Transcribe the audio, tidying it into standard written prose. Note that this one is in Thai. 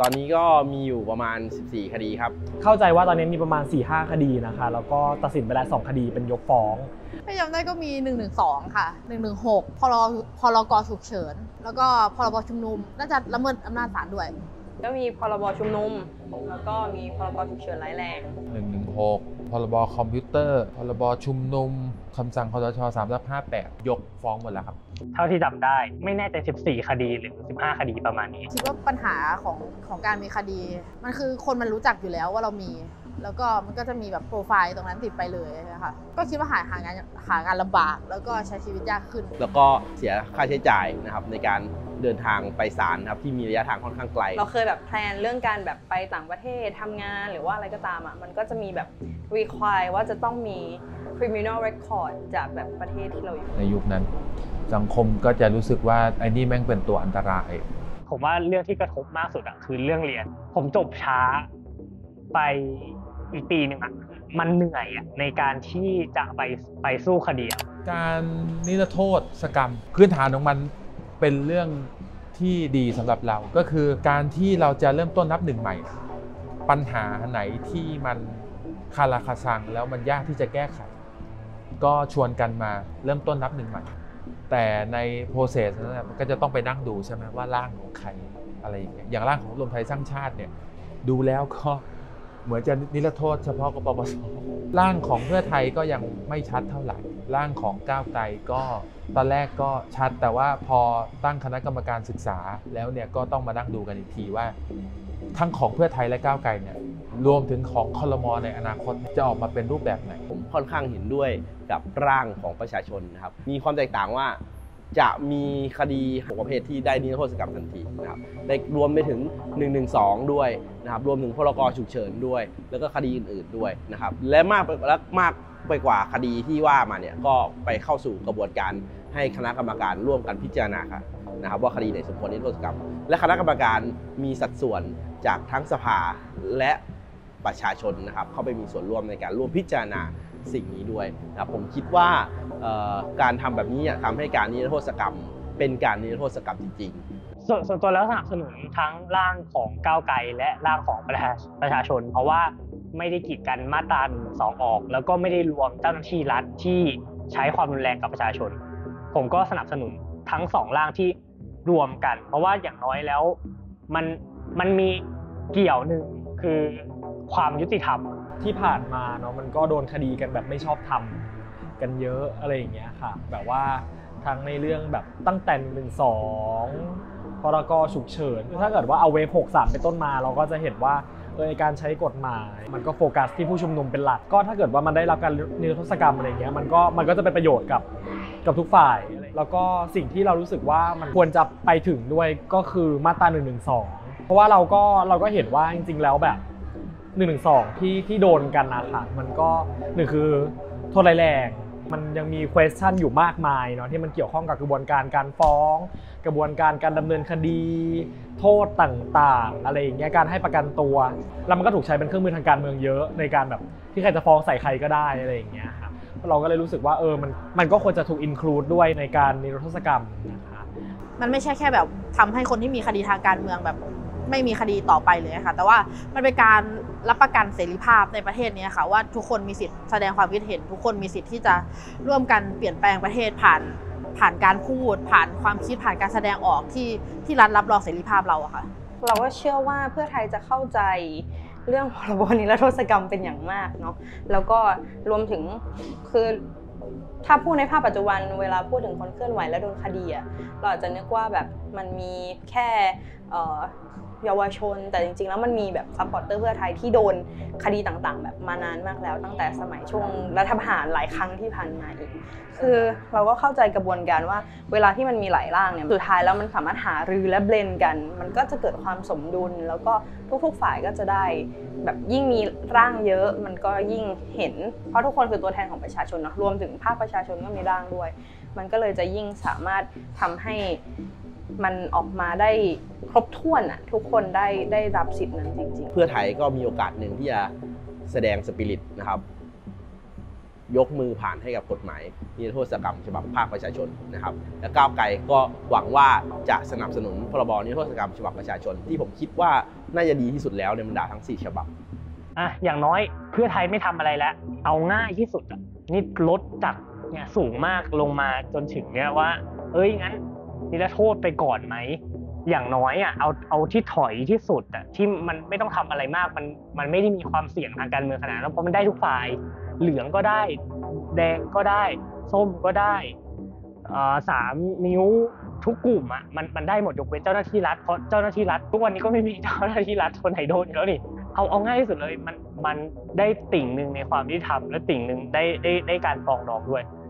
ตอนนี้ก็มีอยู่ประมาณ14คดีครับเข้าใจว่าตอนนี้มีประมาณ 4-5 คดีนะคะแล้วก็ตัดสินไปแล้ว2คดีเป็นยกฟ้องถ้าจำได้ก็มี112ค่ะ116พรกฉุกเฉินแล้วก็พรบชุมนุมน่าจะละเมิดอำนาจศาลด้วยก็มีพรบชุมนุมแล้วก็มีพรกฉุกเฉินร้ายแรง 116พรบคอมพิวเตอร์พรบชุมนุมคำสั่งคสช358ยกฟ้องหมดแล้วครับเท่าที่จำได้ไม่แน่ใจ14คดีหรือ15คดีประมาณนี้คิดว่าปัญหาของการมีคดีมันคือคนมันรู้จักอยู่แล้วว่าเรามีแล้วก็มันก็จะมีแบบโปรไฟล์ตรงนั้นติดไปเลยนะคะก็คิดว่าหางานลำบากแล้วก็ใช้ชีวิตยากขึ้นแล้วก็เสียค่าใช้จ่ายนะครับในการเดินทางไปศาลครับที่มีระยะทางค่อนข้างไกลเราเคยแบบแพลนเรื่องการแบบไปต่างประเทศทำงานหรือว่าอะไรก็ตามมันก็จะมีแบบ require ว่าจะต้องมี criminal record จากแบบประเทศที่เราอยู่ในยุคนั้นสังคมก็จะรู้สึกว่าไอ้นี่แม่งเป็นตัวอันตรายผมว่าเรื่องที่กระทบมากสุดคือเรื่องเรียนผมจบช้าไปอีกปีหนึ่งมันเหนื่อยในการที่จะไปสู้คดีการนิรโทษกรรมพื้นฐานของมันเป็นเรื่องที่ดีสำหรับเราก็คือการที่เราจะเริ่มต้นนับหนึ่งใหม่ปัญหาไหนที่มันคาราคาซังแล้วมันยากที่จะแก้ไขก็ชวนกันมาเริ่มต้นนับหนึ่งใหม่แต่ในโปรเซสนั้นมันก็จะต้องไปนั่งดูใช่ไหมว่าร่างของใครอะไรอย่างเงี้ยอย่างร่างของรวมไทยสร้างชาติเนี่ยดูแล้วก็เหมือนจะนิรโทษเฉพาะกปปส.ร่างของเพื่อไทยก็ยังไม่ชัดเท่าไหร่ร่างของก้าวไกลก็ตอนแรกก็ชัดแต่ว่าพอตั้งคณะกรรมการศึกษาแล้วเนี่ยก็ต้องมานั่งดูกันอีกทีว่าทั้งของเพื่อไทยและก้าวไกลเนี่ยรวมถึงของครม.ในอนาคตจะออกมาเป็นรูปแบบไหนผมค่อนข้างเห็นด้วยกับร่างของประชาชนนะครับมีความแตกต่างว่าจะมีคดีของประเภทที่ได้นิรโทษกรรมทันทีนะครับได้รวมไปถึง112ด้วยนะครับรวมถึงพรกฉุกเฉินด้วยแล้วก็คดีอื่นๆด้วยนะครับและมากไปกว่าคดีที่ว่ามาเนี่ยก็ไปเข้าสู่กระบวนการให้คณะกรรมการร่วมกันพิจารณานะครับว่าคดีไหนสมควรนิรโทษกรรมและคณะกรรมการมีสัดส่วนจากทั้งสภาและประชาชนนะครับเข้าไปมีส่วนร่วมในการร่วมพิจารณาสิ่งนี้ด้วยนะครับผมคิดว่าการทำแบบนี้ทำให้การนิรโทษกรรมเป็นการนิรโทษกรรมจริงๆส่วนตัวแล้วสนับสนุนทั้งร่างของก้าวไกลและร่างของประชาชนเพราะว่าไม่ได้กีดกันมาตรา112ออกแล้วก็ไม่ได้รวมเจ้าหน้าที่รัฐที่ใช้ความรุนแรงกับประชาชนผมก็สนับสนุนทั้ง2ร่างที่รวมกันเพราะว่าอย่างน้อยแล้วมันมีเกี่ยวหนึ่งคือความยุติธรรมที่ผ่านมาเนาะมันก็โดนคดีกันแบบไม่ชอบธรรมกันเยอะอะไรอย่างเงี้ยค่ะแบบว่าทั้งในเรื่องแบบตั้งแต่112พรกฉุกเฉินถ้าเกิดว่าเอาเวฟ63เป็นต้นมาเราก็จะเห็นว่าการใช้กฎหมายมันก็โฟกัสที่ผู้ชุมนุมเป็นหลักก็ถ้าเกิดว่ามันได้รับการนิรโทษกรรมอะไรเงี้ยมันก็จะเป็นประโยชน์กับทุกฝ่ายแล้วก็สิ่งที่เรารู้สึกว่ามันควรจะไปถึงด้วยก็คือมาตรา112เพราะว่าเราก็เห็นว่าจริงๆแล้วแบบ112ที่โดนกันนะคะมันก็หนึ่งคือโทษร้ายแรงมันยังมี question อยู่มากมายเนาะที่มันเกี่ยวข้องกับกระบวนการการฟ้องกระบวนการการดำเนินคดีโทษต่างๆอะไรอย่างเงี้ยการให้ประกันตัวแล้วมันก็ถูกใช้เป็นเครื่องมือทางการเมืองเยอะในการแบบที่ใครจะฟ้องใส่ใครก็ได้อะไรอย่างเงี้ยครับเราก็เลยรู้สึกว่ามันก็ควรจะถูก include ด้วยในการนิรโทษกรรมนะคะมันไม่ใช่แค่แบบทำให้คนที่มีคดีทางการเมืองแบบไม่มีคดีต่อไปเลยค่ะแต่ว่ามันเป็นการรับประกันเสรีภาพในประเทศนี้ค่ะว่าทุกคนมีสิทธิ์แสดงความคิดเห็นทุกคนมีสิทธิ์ที่จะร่วมกันเปลี่ยนแปลงประเทศผ่านการพูดผ่านความคิดผ่านการแสดงออกที่รัฐรับรองเสรีภาพเราอะค่ะเราก็เชื่อว่าเพื่อไทยจะเข้าใจเรื่องพรบนิรโทษกรรมเป็นอย่างมากเนาะแล้วก็รวมถึงคือถ้าพูดในภาพปัจจุบันเวลาพูดถึงคนเคลื่อนไหวและโดนคดีเราอาจจะนึกว่าแบบมันมีแค่เยาวชนแต่จริงๆแล้วมันมีแบบซัพพอร์ตเตอร์เพื่อไทยที่โดนคดีต่างๆแบบมานานมากแล้วตั้งแต่สมัยช่วงรัฐประหารหลายครั้งที่ผ่านมาอีกคือเราก็เข้าใจกระบวนการว่าเวลาที่มันมีหลายร่างเนี่ยสุดท้ายแล้วมันสามารถหารือและเบลนด์กันมันก็จะเกิดความสมดุลแล้วก็ทุกๆฝ่ายก็จะได้แบบยิ่งมีร่างเยอะมันก็ยิ่งเห็นเพราะทุกคนคือตัวแทนของประชาชนเนาะรวมถึงภาคประชาชนก็มีร่างด้วยมันก็เลยจะยิ่งสามารถทำให้มันออกมาได้ครบถ้วนทุกคนได้รับสิทธินั้นจริงๆเพื่อไทยก็มีโอกาสหนึ่งที่จะแสดงสปิริตนะครับยกมือผ่านให้กับกฎหมายนิรโทษกรรมฉบับภาคประชาชนนะครับและก้าวไกลก็หวังว่าจะสนับสนุนพรบนิรโทษกรรมฉบับประชาชนที่ผมคิดว่าน่าจะดีที่สุดแล้วในบรรดาทั้ง4ฉบับอย่างน้อยเพื่อไทยไม่ทำอะไรแล้วเอาง่ายที่สุดนี่ลดจากเนี่ยสูงมากลงมาจนถึงเนี่ยว่างั้นนิรโทษไปก่อนไหมอย่างน้อยเอาที่ถอยที่สุดที่มันไม่ต้องทำอะไรมากมันไม่ได้มีความเสี่ยงทางการเมืองขนาดนั้นเพราะมันได้ทุกฝ่ายเหลืองก็ได้แดงก็ได้ส้มก็ได้3 นิ้วทุกกลุ่มมันได้หมดยกเว้นเจ้าหน้าที่รัฐเพราะเจ้าหน้าที่รัฐทุกวันนี้ก็ไม่มีเจ้าหน้าที่รัฐคนไหนโดนอยู่แล้วนี่เอาง่ายที่สุดเลยมันได้ติ่งหนึ่งในความยุติธรรมและติ่งหนึ่งได้การปรองดองด้วย